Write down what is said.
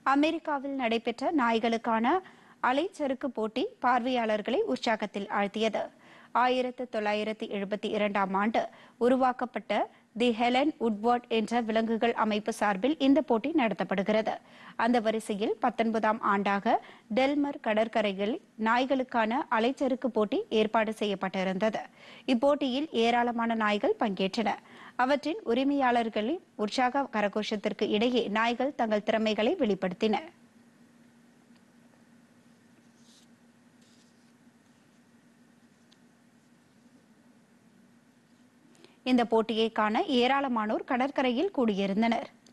அமெரிக்காவில் நடைபெற்ற நாய்களுக்கான அலைச்சறுக்கு போட்டி பார்வையாளர்களை உற்சாகத்தில் ஆழ்த்தியது. 1972ஆம் ஆண்டு உருவாக்கப்பட்ட தி ஹெலன் உட்வர்ட் என்ற விலங்குகள் அமைப்பு சார்பில் இந்த போட்டி நடத்தப்படுகிறது. அந்த வரிசையில் 19ஆம் ஆண்டாக டெல்மர் கடற்கரையில் நாய்களுக்கான அலைச்சறுக்கு போட்டி ஏற்பாடு செய்யப்பட்டிருந்தது. இப்போட்டியில் ஏராளமான நாய்கள் பங்கேற்றன. அவற்றின் உரிமையாளர்களின் உற்சாக கரகோஷத்திற்கு இடையே நாய்கள் தங்கள் திறமைகளை வெளிப்படுத்தின. இந்த போட்டியை காண ஏராளமானோர் கடற்கரையில் கூடியிருந்தனர்.